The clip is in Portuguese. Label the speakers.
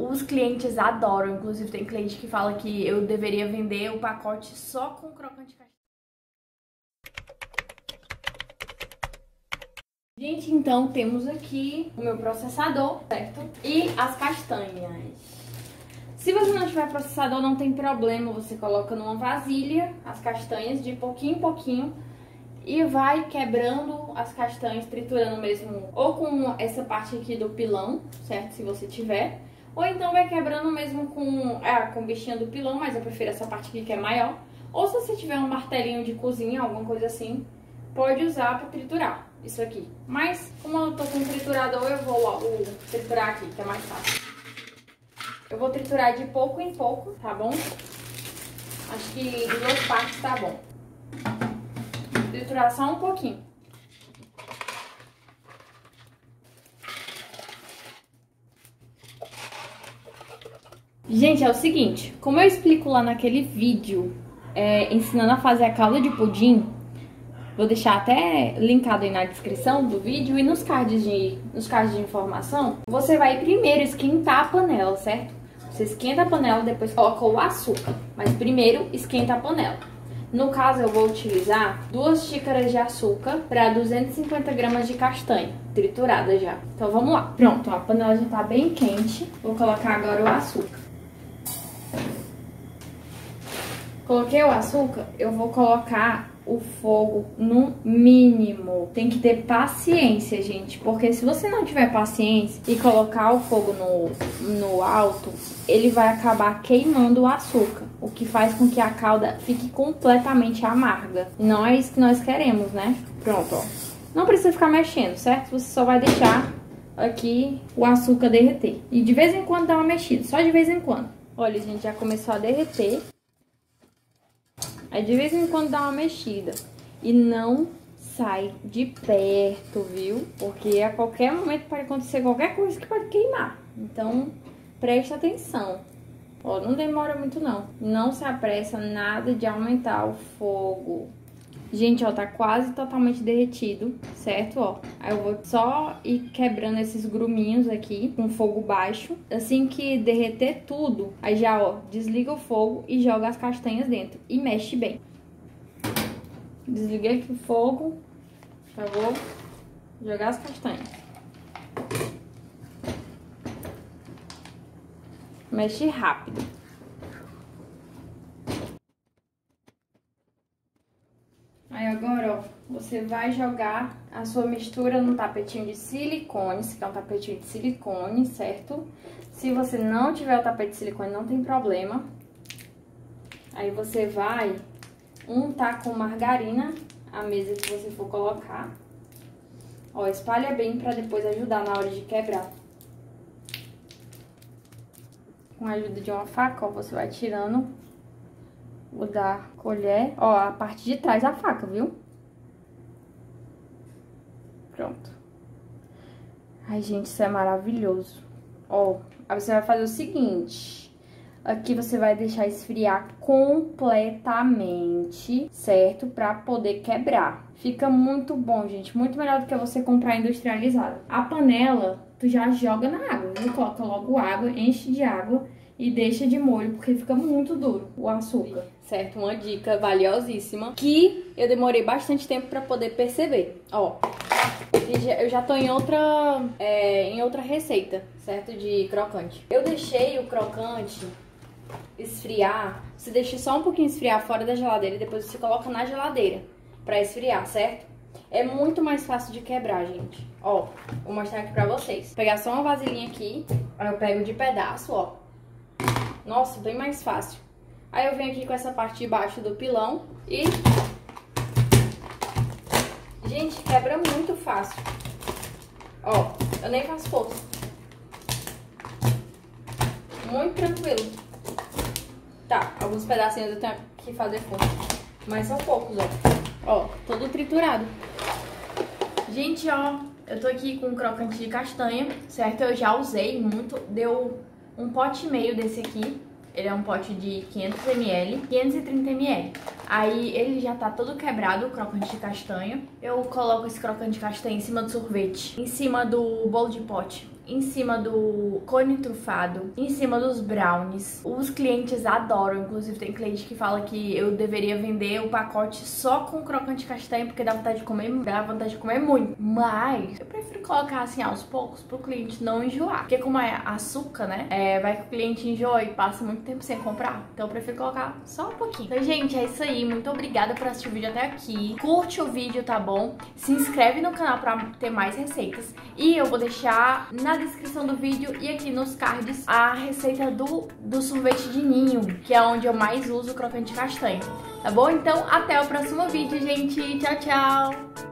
Speaker 1: Os clientes adoram, inclusive tem cliente que fala que eu deveria vender o pacote só com crocante castanha. Gente, então temos aqui o meu processador, certo? E as castanhas. Se você não tiver processador, não tem problema, você coloca numa vasilha as castanhas de pouquinho em pouquinho e vai quebrando as castanhas, triturando mesmo, ou com essa parte aqui do pilão, certo? Se você tiver. Ou então vai quebrando mesmo com o bichinho do pilão, mas eu prefiro essa parte aqui que é maior. Ou se você tiver um martelinho de cozinha, alguma coisa assim, pode usar para triturar isso aqui. Mas como eu tô com um triturador, eu vou triturar aqui, que é mais fácil. Eu vou triturar de pouco em pouco, tá bom? Acho que de 2 partes tá bom. Triturar só um pouquinho. Gente, é o seguinte, como eu explico lá naquele vídeo ensinando a fazer a calda de pudim, vou deixar até linkado aí na descrição do vídeo e nos cards de informação, você vai primeiro esquentar a panela, certo? Você esquenta a panela, depois coloca o açúcar, mas primeiro esquenta a panela. No caso, eu vou utilizar 2 xícaras de açúcar para 250 gramas de castanha, triturada já. Então vamos lá. Pronto, a panela já tá bem quente, vou colocar agora o açúcar. Coloquei o açúcar, eu vou colocar o fogo no mínimo. Tem que ter paciência, gente, porque se você não tiver paciência e colocar o fogo no alto, ele vai acabar queimando o açúcar, o que faz com que a calda fique completamente amarga. Não é isso que nós queremos, né? Pronto, ó. Não precisa ficar mexendo, certo? Você só vai deixar aqui o açúcar derreter. E de vez em quando dá uma mexida, só de vez em quando. Olha, gente, já começou a derreter. Aí de vez em quando dá uma mexida. E não sai de perto, viu? Porque a qualquer momento pode acontecer qualquer coisa que pode queimar. Então, preste atenção. Ó, não demora muito não. Não se apressa nada de aumentar o fogo. Gente, ó, tá quase totalmente derretido, certo? Ó, aí eu vou só ir quebrando esses gruminhos aqui com fogo baixo. Assim que derreter tudo, aí já, ó, desliga o fogo e joga as castanhas dentro. E mexe bem. Desliguei aqui o fogo. Já vou jogar as castanhas. Mexe rápido. Aí agora, ó, você vai jogar a sua mistura num tapetinho de silicone, esse aqui é um tapetinho de silicone, certo? Se você não tiver o tapete de silicone, não tem problema. Aí você vai untar com margarina a mesa que você for colocar. Ó, espalha bem pra depois ajudar na hora de quebrar. Com a ajuda de uma faca, ó, você vai tirando o da colher, ó, a parte de trás da faca, viu? Pronto. Ai, gente, isso é maravilhoso. Ó, aí você vai fazer o seguinte. Aqui você vai deixar esfriar completamente, certo? Pra poder quebrar. Fica muito bom, gente. Muito melhor do que você comprar industrializado. A panela, tu já joga na água, viu? Coloca logo água, enche de água e deixa de molho, porque fica muito duro o açúcar, certo? Uma dica valiosíssima que eu demorei bastante tempo pra poder perceber. Ó, eu já tô em outra receita, certo? De crocante. Eu deixei o crocante esfriar, você deixa só um pouquinho esfriar fora da geladeira e depois você coloca na geladeira pra esfriar, certo? É muito mais fácil de quebrar, gente. Ó, vou mostrar aqui pra vocês. Vou pegar só uma vasilhinha aqui, aí eu pego de pedaço, ó. Nossa, bem mais fácil. Aí eu venho aqui com essa parte de baixo do pilão e... Gente, quebra muito fácil. Ó, eu nem faço força. Muito tranquilo. Tá, alguns pedacinhos eu tenho que fazer força. Mas são poucos, ó. Ó, todo triturado. Gente, ó, eu tô aqui com um crocante de castanha, certo? Eu já usei muito, deu um pote e meio desse aqui. Ele é um pote de 500 ml, 530 ml. Aí ele já tá todo quebrado, o crocante de castanha. Eu coloco esse crocante de castanha em cima do sorvete, em cima do bolo de pote. em cima do cone trufado, em cima dos brownies. Os clientes adoram, inclusive tem cliente que fala que eu deveria vender o pacote só com crocante castanha, porque dá vontade de comer muito. Mas eu prefiro colocar assim aos poucos pro cliente não enjoar. Porque como é açúcar, né? Vai que o cliente enjoa e passa muito tempo sem comprar. Então eu prefiro colocar só um pouquinho. Então, gente, é isso aí. Muito obrigada por assistir o vídeo até aqui. Curte o vídeo, tá bom? Se inscreve no canal pra ter mais receitas. E eu vou deixar na descrição do vídeo e aqui nos cards a receita do sorvete de ninho, que é onde eu mais uso o crocante castanha. Tá bom? Então, até o próximo vídeo, gente. Tchau, tchau!